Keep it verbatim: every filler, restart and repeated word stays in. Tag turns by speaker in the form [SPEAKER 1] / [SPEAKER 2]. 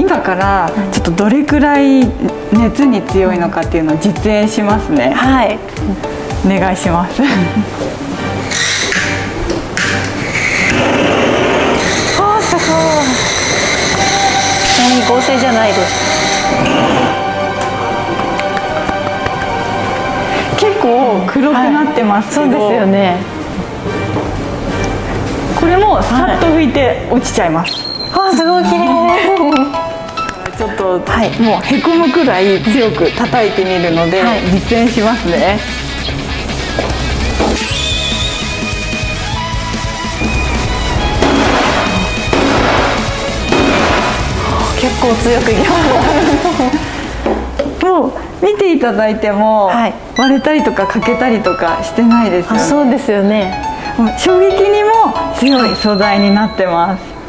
[SPEAKER 1] 今からちょっとどれくらい熱に強いのかっていうのを実演しますね。
[SPEAKER 2] はい、
[SPEAKER 1] お願いします。
[SPEAKER 2] あー、すごい。ちなみに合成じゃないです。
[SPEAKER 1] 結構黒くなってますけど、はい、
[SPEAKER 2] そうですよね。
[SPEAKER 1] これもさっと拭いて落ちちゃいます。
[SPEAKER 2] はい、あー、すごい綺麗。
[SPEAKER 1] ちょっと、はい、もうへこむくらい強く叩いてみるので、はい、実演しますね。
[SPEAKER 2] 結構強くいきます。
[SPEAKER 1] もう見ていただいても、はい、割れたりとか欠けたりとかしてないですよね。
[SPEAKER 2] あ、そうですよね。
[SPEAKER 1] 衝撃にも強い素材になってます。